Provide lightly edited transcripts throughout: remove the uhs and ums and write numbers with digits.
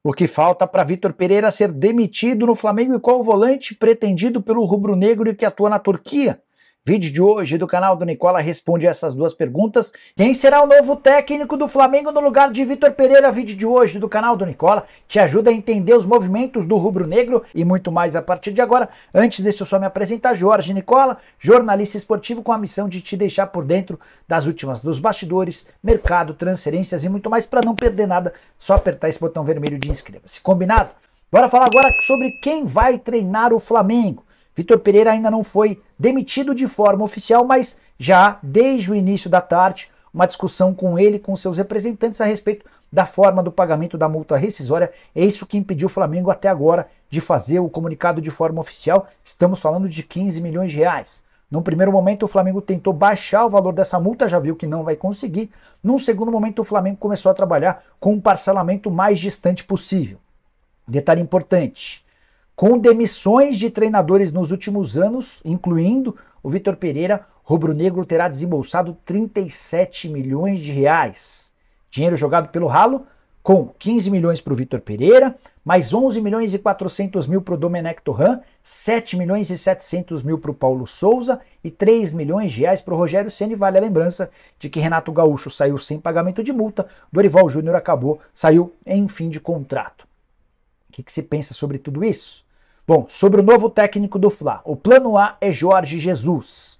O que falta para Vitor Pereira ser demitido no Flamengo e qual o volante pretendido pelo rubro-negro e que atua na Turquia? Vídeo de hoje do canal do Nicola responde essas duas perguntas. Quem será o novo técnico do Flamengo no lugar de Vitor Pereira? Vídeo de hoje do canal do Nicola te ajuda a entender os movimentos do rubro-negro e muito mais a partir de agora. Antes deixa eu só me apresentar, Jorge Nicola, jornalista esportivo com a missão de te deixar por dentro das últimas dos bastidores, mercado, transferências e muito mais. Para não perder nada, só apertar esse botão vermelho de inscreva-se. Combinado? Bora falar agora sobre quem vai treinar o Flamengo. Vitor Pereira ainda não foi demitido de forma oficial, mas já desde o início da tarde, uma discussão com ele e com seus representantes a respeito da forma do pagamento da multa rescisória. É isso que impediu o Flamengo até agora de fazer o comunicado de forma oficial. Estamos falando de 15 milhões de reais. Num primeiro momento, o Flamengo tentou baixar o valor dessa multa, já viu que não vai conseguir. Num segundo momento, o Flamengo começou a trabalhar com um parcelamento mais distante possível. Detalhe importante: com demissões de treinadores nos últimos anos, incluindo o Vitor Pereira, o rubro-negro terá desembolsado 37 milhões de reais. Dinheiro jogado pelo ralo, com 15 milhões para o Vitor Pereira, mais 11 milhões e 400 mil para o Domenech Torrent, 7 milhões e 700 mil para o Paulo Souza e 3 milhões de reais para o Rogério Ceni. Vale a lembrança de que Renato Gaúcho saiu sem pagamento de multa, Dorival Júnior saiu em fim de contrato. O que se pensa sobre tudo isso? Bom, sobre o novo técnico do Fla, o plano A é Jorge Jesus,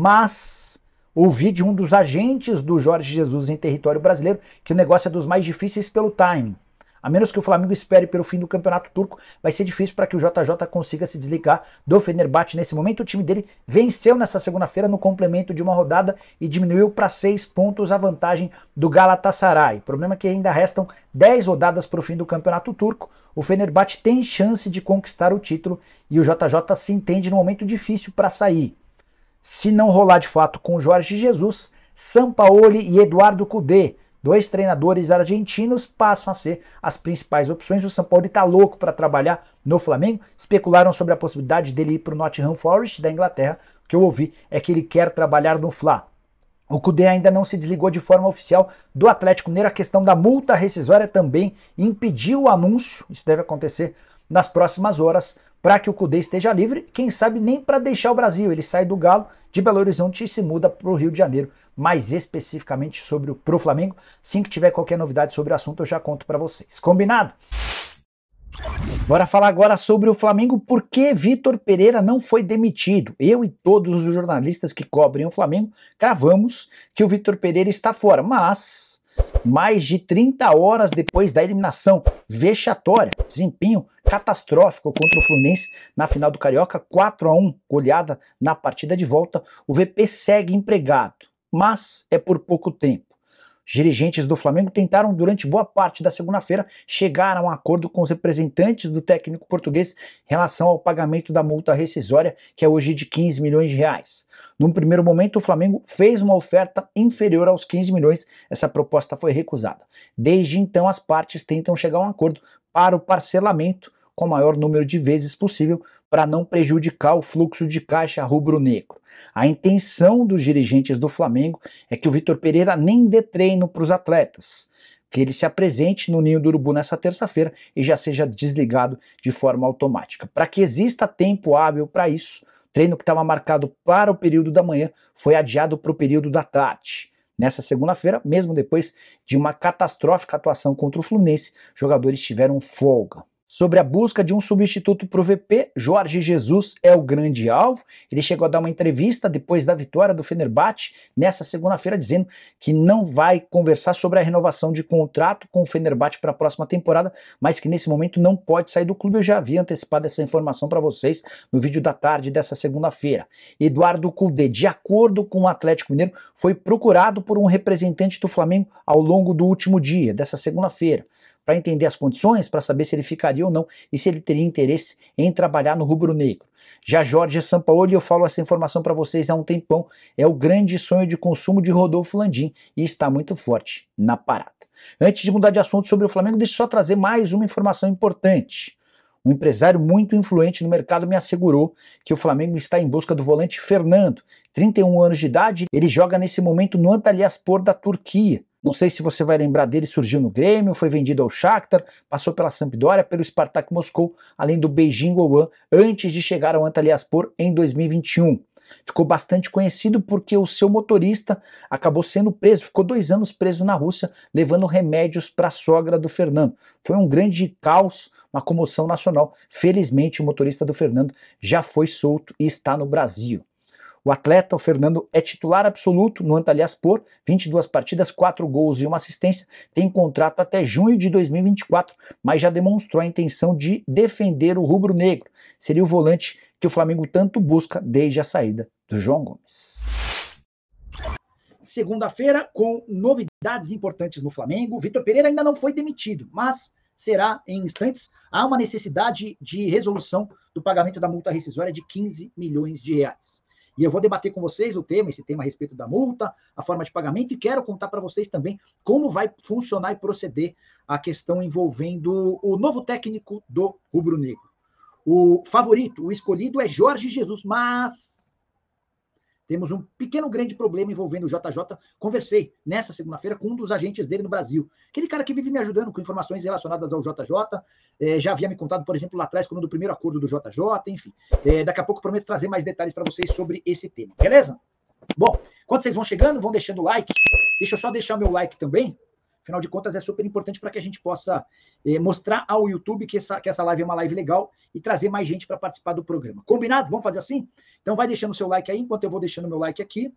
mas ouvi de um dos agentes do Jorge Jesus em território brasileiro que o negócio é dos mais difíceis pelo timing. A menos que o Flamengo espere pelo fim do campeonato turco, vai ser difícil para que o JJ consiga se desligar do Fenerbahçe nesse momento. O time dele venceu nessa segunda-feira no complemento de uma rodada e diminuiu para 6 pontos a vantagem do Galatasaray. O problema é que ainda restam 10 rodadas para o fim do campeonato turco. O Fenerbahçe tem chance de conquistar o título e o JJ se entende num momento difícil para sair. Se não rolar de fato com o Jorge Jesus, Sampaoli e Eduardo Cudê, dois treinadores argentinos, passam a ser as principais opções. O Sampaoli está louco para trabalhar no Flamengo. Especularam sobre a possibilidade dele ir para o Nottingham Forest da Inglaterra. O que eu ouvi é que ele quer trabalhar no Fla. O Cudê ainda não se desligou de forma oficial do Atlético Mineiro. A questão da multa rescisória também impediu o anúncio. Isso deve acontecer nas próximas horas para que o Cudê esteja livre. Quem sabe nem para deixar o Brasil. Ele sai do Galo de Belo Horizonte e se muda para o Rio de Janeiro. Mais especificamente sobre pro Flamengo. Assim que tiver qualquer novidade sobre o assunto eu já conto para vocês. Combinado? Bora falar agora sobre o Flamengo. Por que Vitor Pereira não foi demitido? Eu e todos os jornalistas que cobrem o Flamengo cravamos que o Vitor Pereira está fora, mas mais de 30 horas depois da eliminação vexatória, desempenho catastrófico contra o Fluminense na final do Carioca, 4-1, goleada na partida de volta, o VP segue empregado, mas é por pouco tempo. Os dirigentes do Flamengo tentaram durante boa parte da segunda-feira chegar a um acordo com os representantes do técnico português em relação ao pagamento da multa rescisória, que é hoje de 15 milhões de reais. Num primeiro momento, o Flamengo fez uma oferta inferior aos 15 milhões, essa proposta foi recusada. Desde então, as partes tentam chegar a um acordo para o parcelamento com o maior número de vezes possível para não prejudicar o fluxo de caixa rubro-negro. A intenção dos dirigentes do Flamengo é que o Vitor Pereira nem dê treino para os atletas, que ele se apresente no Ninho do Urubu nessa terça-feira e já seja desligado de forma automática. Para que exista tempo hábil para isso, o treino que estava marcado para o período da manhã foi adiado para o período da tarde. Nessa segunda-feira, mesmo depois de uma catastrófica atuação contra o Fluminense, jogadores tiveram folga. Sobre a busca de um substituto para o VP, Jorge Jesus é o grande alvo. Ele chegou a dar uma entrevista depois da vitória do Fenerbahçe nessa segunda-feira, dizendo que não vai conversar sobre a renovação de contrato com o Fenerbahçe para a próxima temporada, mas que nesse momento não pode sair do clube. Eu já havia antecipado essa informação para vocês no vídeo da tarde dessa segunda-feira. Eduardo Cudê, de acordo com o Atlético Mineiro, foi procurado por um representante do Flamengo ao longo do último dia, dessa segunda-feira, para entender as condições, para saber se ele ficaria ou não e se ele teria interesse em trabalhar no rubro-negro. Já Jorge Sampaoli, eu falo essa informação para vocês há um tempão, é o grande sonho de consumo de Rodolfo Landim e está muito forte na parada. Antes de mudar de assunto sobre o Flamengo, deixa eu só trazer mais uma informação importante. Um empresário muito influente no mercado me assegurou que o Flamengo está em busca do volante Fernando, 31 anos de idade, ele joga nesse momento no Antalyaspor da Turquia. Não sei se você vai lembrar dele, surgiu no Grêmio, foi vendido ao Shakhtar, passou pela Sampdoria, pelo Spartak Moscou, além do Beijing Guoan, antes de chegar ao Antalyaspor em 2021. Ficou bastante conhecido porque o seu motorista acabou sendo preso, ficou 2 anos preso na Rússia, levando remédios para a sogra do Fernando. Foi um grande caos, uma comoção nacional. Felizmente o motorista do Fernando já foi solto e está no Brasil. O atleta, o Fernando, é titular absoluto no Antalyaspor, 22 partidas, 4 gols e 1 assistência, tem contrato até junho de 2024, mas já demonstrou a intenção de defender o rubro-negro. Seria o volante que o Flamengo tanto busca desde a saída do João Gomes. Segunda-feira, com novidades importantes no Flamengo, Vitor Pereira ainda não foi demitido, mas será em instantes. Há uma necessidade de resolução do pagamento da multa rescisória de 15 milhões de reais. E eu vou debater com vocês esse tema a respeito da multa, a forma de pagamento, e quero contar para vocês também como vai funcionar e proceder a questão envolvendo o novo técnico do rubro-negro. O favorito, o escolhido é Jorge Jesus, mas temos um pequeno grande problema envolvendo o JJ. Conversei nessa segunda-feira com um dos agentes dele no Brasil. Aquele cara que vive me ajudando com informações relacionadas ao JJ. Já havia me contado, por exemplo, lá atrás, quando do primeiro acordo do JJ, enfim. Daqui a pouco prometo trazer mais detalhes para vocês sobre esse tema. Beleza? Bom, enquanto vocês vão chegando, vão deixando o like. Deixa eu só deixar meu like também. Afinal de contas, é super importante para que a gente possa mostrar ao YouTube que essa live é uma live legal e trazer mais gente para participar do programa. Combinado? Vamos fazer assim? Então vai deixando o seu like aí, enquanto eu vou deixando meu like aqui.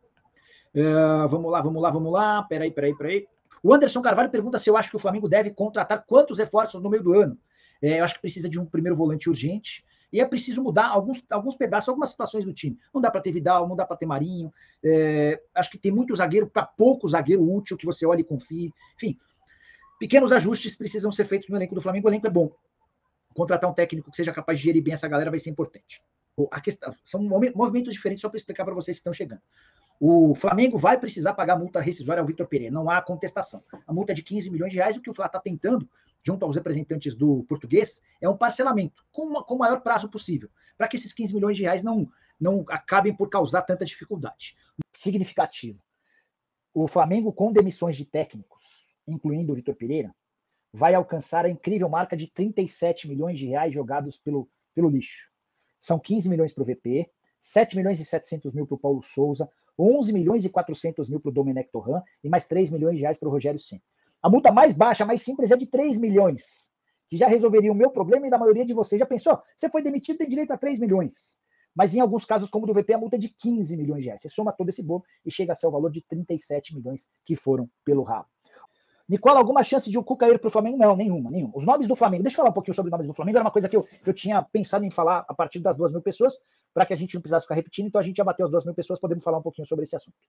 Vamos lá. Peraí. O Anderson Carvalho pergunta se eu acho que o Flamengo deve contratar quantos reforços no meio do ano. Eu acho que precisa de um primeiro volante urgente. E é preciso mudar alguns pedaços, algumas situações do time. Não dá para ter Vidal, não dá para ter Marinho. Acho que tem muito zagueiro para pouco zagueiro útil que você olhe e confie. Enfim, pequenos ajustes precisam ser feitos no elenco do Flamengo. O elenco é bom. Contratar um técnico que seja capaz de gerir bem essa galera vai ser importante. São movimentos diferentes, só para explicar para vocês que estão chegando. O Flamengo vai precisar pagar a multa rescisória ao Vitor Pereira, não há contestação. A multa é de 15 milhões de reais, o que o Flá está tentando, junto aos representantes do português, é um parcelamento, com o maior prazo possível, para que esses 15 milhões de reais não acabem por causar tanta dificuldade. Significativo. O Flamengo, com demissões de técnicos, incluindo o Vitor Pereira, vai alcançar a incrível marca de 37 milhões de reais jogados pelo lixo. São 15 milhões para o VP, 7 milhões e 700 mil para o Paulo Souza, 11 milhões e 400 mil para o Domenech Torrent e mais 3 milhões de reais para o Rogério Ceni. A multa mais baixa, mais simples, é de 3 milhões, que já resolveria o meu problema e da maioria de vocês. Já pensou? Você foi demitido, tem direito a 3 milhões. Mas em alguns casos, como o do VP, a multa é de 15 milhões de reais. Você soma todo esse bolo e chega a ser o valor de 37 milhões que foram pelo rabo. Nicola, alguma chance de o Cuca ir para o Flamengo? Não, nenhuma. Os nomes do Flamengo, deixa eu falar um pouquinho sobre os nomes do Flamengo, era uma coisa que eu tinha pensado em falar a partir das 2.000 pessoas, para que a gente não precisasse ficar repetindo, então a gente já bateu as 2.000 pessoas, podemos falar um pouquinho sobre esse assunto.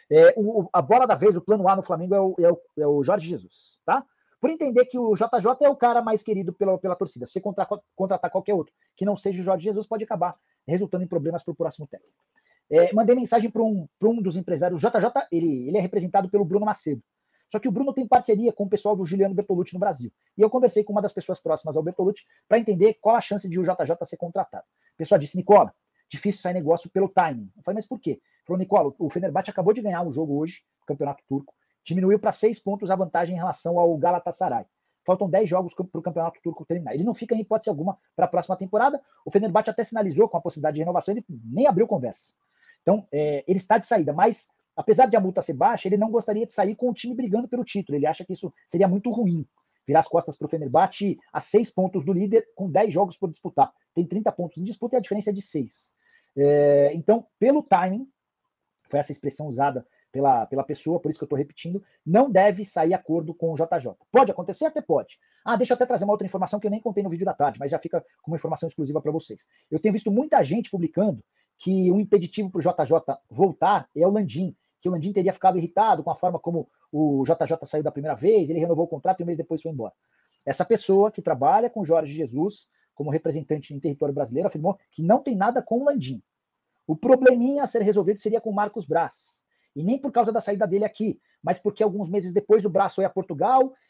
A bola da vez, o plano A no Flamengo é o Jorge Jesus, tá? Por entender que o JJ é o cara mais querido pela torcida. Se contratar qualquer outro que não seja o Jorge Jesus, pode acabar resultando em problemas para o próximo técnico. Mandei mensagem para um dos empresários. O JJ, ele é representado pelo Bruno Macedo. Só que o Bruno tem parceria com o pessoal do Juliano Bertolucci no Brasil. E eu conversei com uma das pessoas próximas ao Bertolucci para entender qual a chance de o JJ ser contratado. A pessoa disse, Nicola, difícil sair negócio pelo timing. Eu falei, mas por quê? Ele falou, Nicola, o Fenerbahçe acabou de ganhar um jogo hoje, no Campeonato Turco, diminuiu para 6 pontos a vantagem em relação ao Galatasaray. Faltam 10 jogos para o Campeonato Turco terminar. Ele não fica em hipótese alguma para a próxima temporada. O Fenerbahçe até sinalizou com a possibilidade de renovação, ele nem abriu conversa. Então, ele está de saída, mas apesar de a multa ser baixa, ele não gostaria de sair com o time brigando pelo título. Ele acha que isso seria muito ruim. Virar as costas para o Fenerbahçe a 6 pontos do líder, com 10 jogos por disputar. Tem 30 pontos em disputa e a diferença é de 6. Então, pelo timing, foi essa expressão usada pela pessoa, por isso que eu estou repetindo, não deve sair acordo com o JJ. Pode acontecer? Até pode. Deixa eu até trazer uma outra informação que eu nem contei no vídeo da tarde, mas já fica como informação exclusiva para vocês. Eu tenho visto muita gente publicando que o impeditivo para o JJ voltar é o Landim, que o Landim teria ficado irritado com a forma como o JJ saiu da primeira vez, ele renovou o contrato e um mês depois foi embora. Essa pessoa que trabalha com Jorge Jesus como representante em território brasileiro afirmou que não tem nada com o Landim. O probleminha a ser resolvido seria com o Marcos Braz. E nem por causa da saída dele aqui, mas porque alguns meses depois o Braz foi a Portugal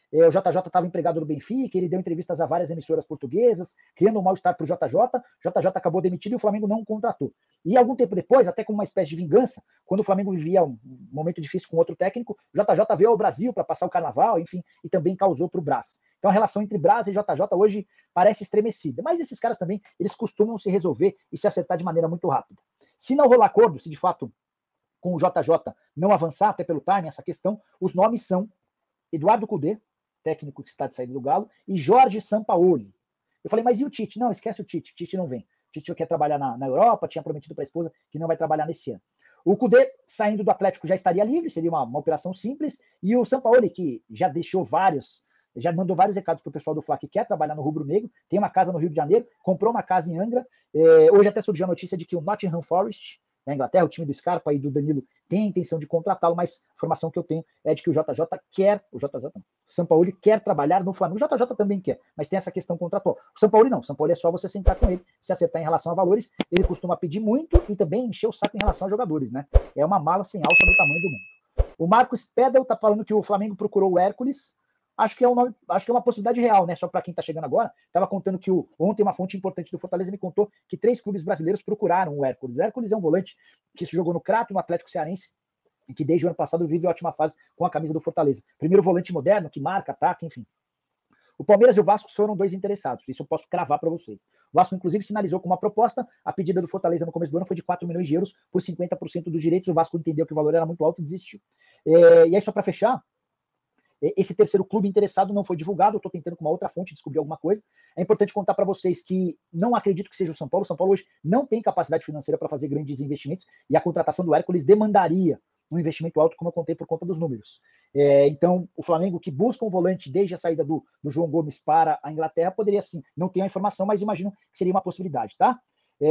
o JJ estava empregado no Benfica, ele deu entrevistas a várias emissoras portuguesas, criando um mal-estar para o JJ. JJ acabou demitido e o Flamengo não o contratou. E algum tempo depois, até como uma espécie de vingança, quando o Flamengo vivia um momento difícil com outro técnico, o JJ veio ao Brasil para passar o carnaval, enfim, e também causou para o Brás. Então a relação entre Brás e JJ hoje parece estremecida. Mas esses caras também, eles costumam se resolver e se acertar de maneira muito rápida. Se não rolar acordo, se de fato com o JJ não avançar, até pelo timing, essa questão, os nomes são Eduardo Cudê, técnico que está de saída do Galo, e Jorge Sampaoli. Eu falei, mas e o Tite? Não, esquece o Tite não vem. O Tite quer trabalhar na Europa, tinha prometido para a esposa que não vai trabalhar nesse ano. O Cudê, saindo do Atlético, já estaria livre, seria uma operação simples, e o Sampaoli, que já deixou já mandou vários recados para o pessoal do Fla que quer trabalhar no Rubro Negro, tem uma casa no Rio de Janeiro, comprou uma casa em Angra, hoje até surgiu a notícia de que o Nottingham Forest, na Inglaterra, o time do Scarpa e do Danilo tem a intenção de contratá-lo, mas a informação que eu tenho é de que o Sampaoli quer trabalhar no Flamengo. O JJ também quer, mas tem essa questão contratual. O Sampaoli não, o Sampaoli é só você sentar com ele, se acertar em relação a valores, ele costuma pedir muito e também encher o saco em relação a jogadores, né? É uma mala sem alça do tamanho do mundo. O Marcos Pedel tá falando que o Flamengo procurou o Hércules. Acho que é uma possibilidade real, né? Só para quem está chegando agora. Estava contando que ontem uma fonte importante do Fortaleza me contou que 3 clubes brasileiros procuraram o Hércules. O Hércules é um volante que se jogou no Crato, no Atlético Cearense, e que desde o ano passado vive ótima fase com a camisa do Fortaleza. Primeiro volante moderno, que marca, ataca, enfim. O Palmeiras e o Vasco foram 2 interessados. Isso eu posso cravar para vocês. O Vasco, inclusive, sinalizou com uma proposta. A pedida do Fortaleza no começo do ano foi de 4 milhões de euros por 50% dos direitos. O Vasco entendeu que o valor era muito alto e desistiu. E aí, só para fechar, esse terceiro clube interessado não foi divulgado, eu estou tentando com uma outra fonte descobrir alguma coisa. É importante contar para vocês que não acredito que seja o São Paulo. O São Paulo hoje não tem capacidade financeira para fazer grandes investimentos e a contratação do Hércules demandaria um investimento alto, como eu contei por conta dos números. Então, o Flamengo, que busca um volante desde a saída do João Gomes para a Inglaterra, poderia sim, não tenho a informação, mas imagino que seria uma possibilidade, tá?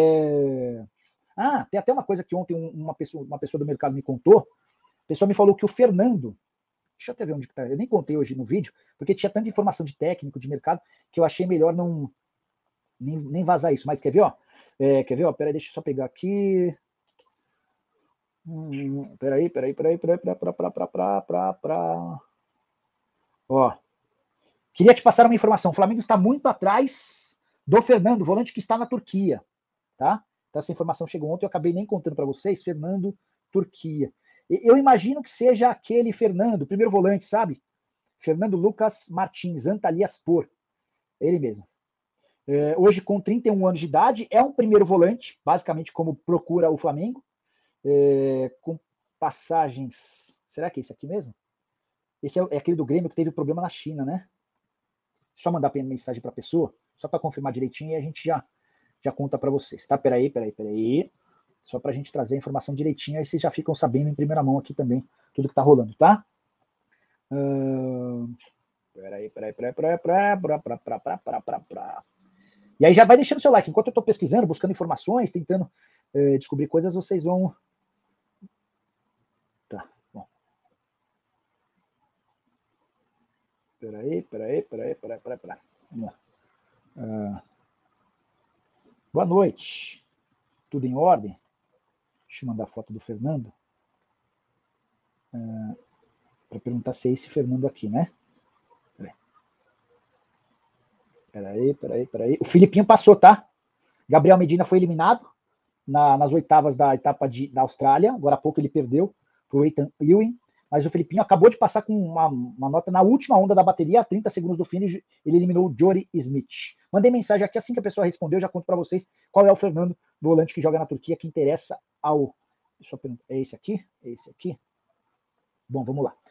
Tem até uma coisa que ontem uma pessoa do mercado me contou. A pessoa me falou que o Fernando, deixa eu até ver onde está. Eu nem contei hoje no vídeo, porque tinha tanta informação de técnico, de mercado, que eu achei melhor nem vazar isso. Mas quer ver, ó? Quer ver, ó? Peraí, deixa eu só pegar aqui. Peraí. Ó. Queria te passar uma informação. O Flamengo está muito atrás do Fernando, volante que está na Turquia, tá? Então essa informação chegou ontem, eu acabei nem contando para vocês. Fernando, Turquia. Eu imagino que seja aquele Fernando, primeiro volante, sabe? Fernando Lucas Martins, Antalyaspor. Ele mesmo. Hoje com 31 anos de idade, é um primeiro volante, basicamente como procura o Flamengo, com passagens... Será que é esse aqui mesmo? Esse é aquele do Grêmio que teve problema na China, né? Só mandar mensagem para a pessoa, só para confirmar direitinho e a gente já conta para vocês, tá? Peraí. Só para a gente trazer a informação direitinho, aí vocês já ficam sabendo em primeira mão aqui também tudo que está rolando, tá? Peraí. E aí já vai deixando seu like. Enquanto eu estou pesquisando, buscando informações, tentando descobrir coisas, vocês vão... Tá, bom. Peraí. Vamos lá. Boa noite. Tudo em ordem? Deixa eu mandar a foto do Fernando. Para perguntar se é esse Fernando aqui, né? Peraí. O Filipinho passou, tá? Gabriel Medina foi eliminado nas oitavas da etapa da Austrália. Agora há pouco ele perdeu para o Ethan Ewing. Mas o Filipinho acabou de passar com uma nota na última onda da bateria, a 30 segundos do fim, ele eliminou o Jory Smith. Mandei mensagem aqui, assim que a pessoa respondeu, eu já conto para vocês qual é o Fernando, volante que joga na Turquia, que interessa ao... É esse aqui? Bom, vamos lá.